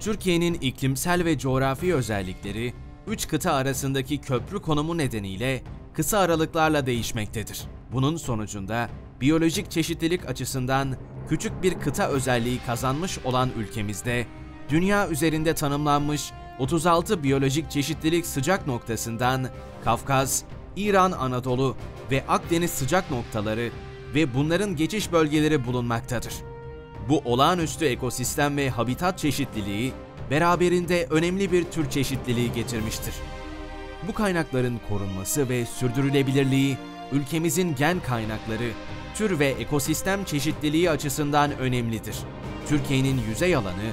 Türkiye'nin iklimsel ve coğrafi özellikleri, 3 kıta arasındaki köprü konumu nedeniyle kısa aralıklarla değişmektedir. Bunun sonucunda biyolojik çeşitlilik açısından küçük bir kıta özelliği kazanmış olan ülkemizde, dünya üzerinde tanımlanmış 36 biyolojik çeşitlilik sıcak noktasından Kafkas, İran Anadolu ve Akdeniz sıcak noktaları ve bunların geçiş bölgeleri bulunmaktadır. Bu olağanüstü ekosistem ve habitat çeşitliliği beraberinde önemli bir tür çeşitliliği getirmiştir. Bu kaynakların korunması ve sürdürülebilirliği, ülkemizin gen kaynakları, tür ve ekosistem çeşitliliği açısından önemlidir. Türkiye'nin yüzey alanı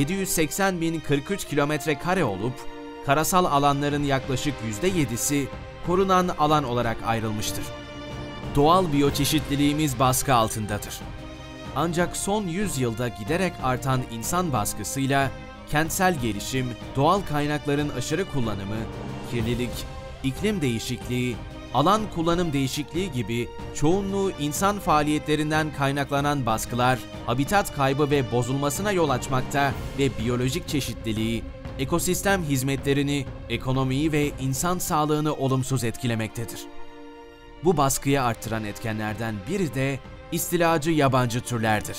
780.043 km² olup, karasal alanların yaklaşık %7'si korunan alan olarak ayrılmıştır. Doğal biyoçeşitliliğimiz baskı altındadır. Ancak son 100 yılda giderek artan insan baskısıyla kentsel gelişim, doğal kaynakların aşırı kullanımı, kirlilik, iklim değişikliği, alan kullanım değişikliği gibi çoğunluğu insan faaliyetlerinden kaynaklanan baskılar, habitat kaybı ve bozulmasına yol açmakta ve biyolojik çeşitliliği, ekosistem hizmetlerini, ekonomiyi ve insan sağlığını olumsuz etkilemektedir. Bu baskıyı arttıran etkenlerden biri de istilacı yabancı türlerdir.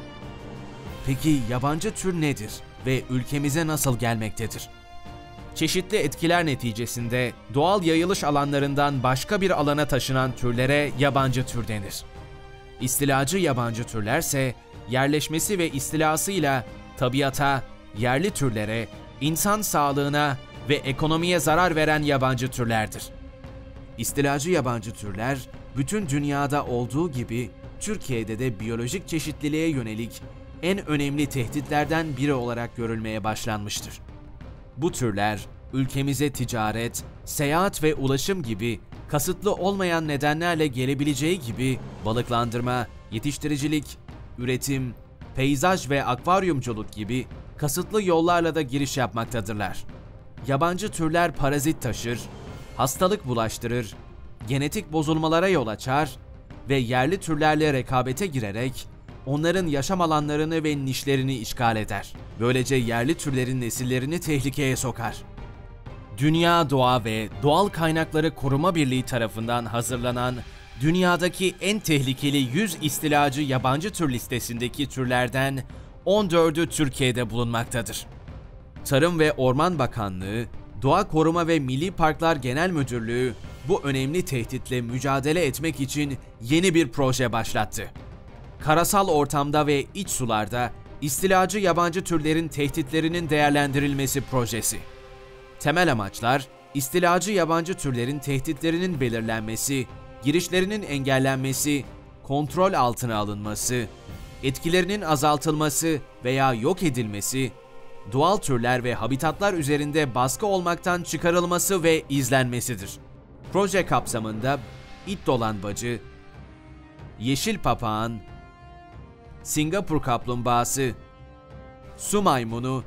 Peki yabancı tür nedir ve ülkemize nasıl gelmektedir? Çeşitli etkiler neticesinde doğal yayılış alanlarından başka bir alana taşınan türlere yabancı tür denir. İstilacı yabancı türlerse yerleşmesi ve istilasıyla tabiata, yerli türlere, insan sağlığına ve ekonomiye zarar veren yabancı türlerdir. İstilacı yabancı türler, bütün dünyada olduğu gibi Türkiye'de de biyolojik çeşitliliğe yönelik en önemli tehditlerden biri olarak görülmeye başlanmıştır. Bu türler, ülkemize ticaret, seyahat ve ulaşım gibi kasıtlı olmayan nedenlerle gelebileceği gibi balıklandırma, yetiştiricilik, üretim, peyzaj ve akvaryumculuk gibi kasıtlı yollarla da giriş yapmaktadırlar. Yabancı türler parazit taşır, hastalık bulaştırır, genetik bozulmalara yol açar ve yerli türlerle rekabete girerek onların yaşam alanlarını ve nişlerini işgal eder. Böylece yerli türlerin nesillerini tehlikeye sokar. Dünya Doğa ve Doğal Kaynakları Koruma Birliği tarafından hazırlanan dünyadaki en tehlikeli 100 istilacı yabancı tür listesindeki türlerden 14'ü Türkiye'de bulunmaktadır. Tarım ve Orman Bakanlığı, Doğa Koruma ve Milli Parklar Genel Müdürlüğü bu önemli tehditle mücadele etmek için yeni bir proje başlattı. Karasal ortamda ve iç sularda istilacı yabancı türlerin tehditlerinin değerlendirilmesi projesi. Temel amaçlar, istilacı yabancı türlerin tehditlerinin belirlenmesi, girişlerinin engellenmesi, kontrol altına alınması, etkilerinin azaltılması veya yok edilmesi, doğal türler ve habitatlar üzerinde baskı olmaktan çıkarılması ve izlenmesidir. Proje kapsamında it dolanbacı, yeşil papağan, Singapur kaplumbağası, su maymunu,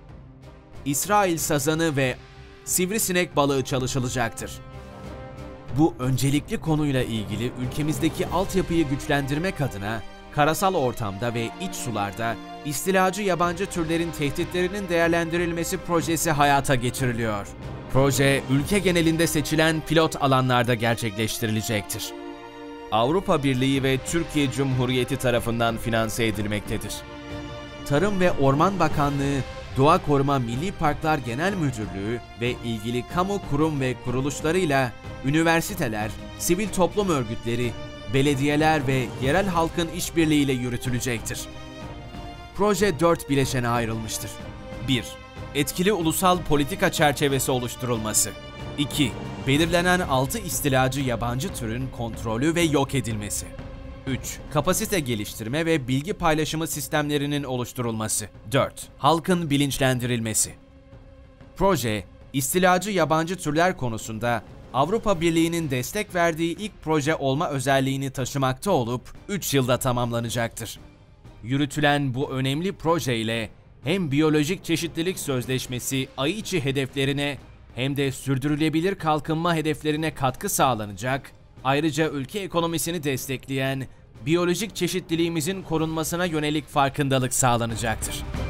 İsrail sazanı ve sivrisinek balığı çalışılacaktır. Bu öncelikli konuyla ilgili ülkemizdeki altyapıyı güçlendirmek adına karasal ortamda ve iç sularda istilacı yabancı türlerin tehditlerinin değerlendirilmesi projesi hayata geçiriliyor. Proje, ülke genelinde seçilen pilot alanlarda gerçekleştirilecektir. Avrupa Birliği ve Türkiye Cumhuriyeti tarafından finanse edilmektedir. Tarım ve Orman Bakanlığı, Doğa Koruma Milli Parklar Genel Müdürlüğü ve ilgili kamu kurum ve kuruluşlarıyla üniversiteler, sivil toplum örgütleri, belediyeler ve yerel halkın işbirliğiyle yürütülecektir. Proje 4 bileşene ayrılmıştır. 1. Etkili ulusal politika çerçevesi oluşturulması. 2. Belirlenen 6 istilacı yabancı türün kontrolü ve yok edilmesi. 3. Kapasite geliştirme ve bilgi paylaşımı sistemlerinin oluşturulması. 4. Halkın bilinçlendirilmesi. Proje, istilacı yabancı türler konusunda Avrupa Birliği'nin destek verdiği ilk proje olma özelliğini taşımakta olup 3 yılda tamamlanacaktır. Yürütülen bu önemli projeyle hem biyolojik çeşitlilik sözleşmesi Aichi hedeflerine hem de sürdürülebilir kalkınma hedeflerine katkı sağlanacak, ayrıca ülke ekonomisini destekleyen biyolojik çeşitliliğimizin korunmasına yönelik farkındalık sağlanacaktır.